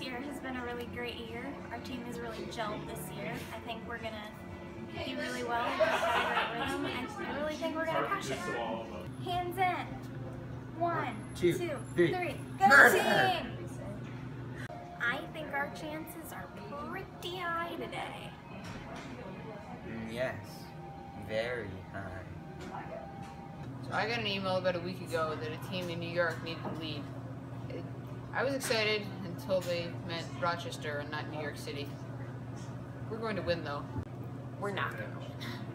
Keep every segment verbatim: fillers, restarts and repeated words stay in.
year has been a really great year. Our team has really gelled this year. I think we're going to do really well and have a great rhythm, and I really think we're going to crush it. Hands in. One, two, two three. three. Go Murder. team! I think our chances are pretty high today. Yes, very high. So I got an email about a week ago that a team in New York needed to lead. It, I was excited until they meant Rochester and not New York City. We're going to win though. We're not going to win.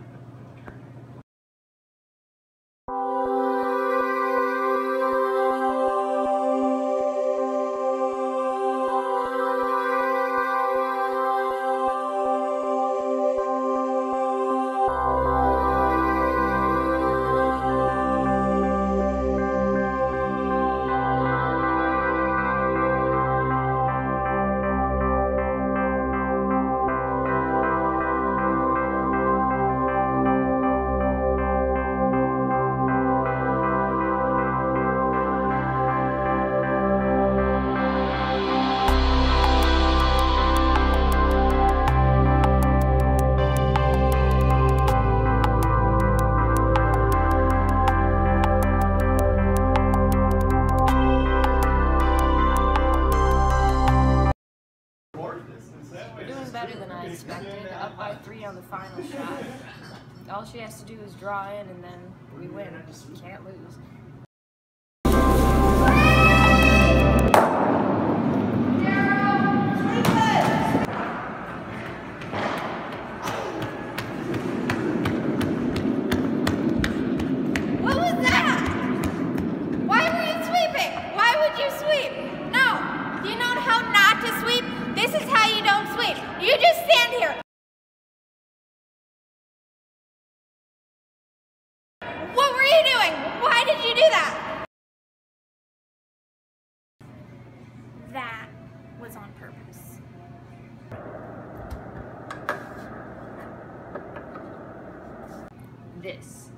Better than I expected, up by three on the final shot. All she has to do is draw in and then we win. Just can't lose. What was that? Why were you sweeping? Why would you sweep? No. Do you know how not to sweep? This is how you don't sweep. You just stand here. What were you doing? Why did you do that? That was on purpose. This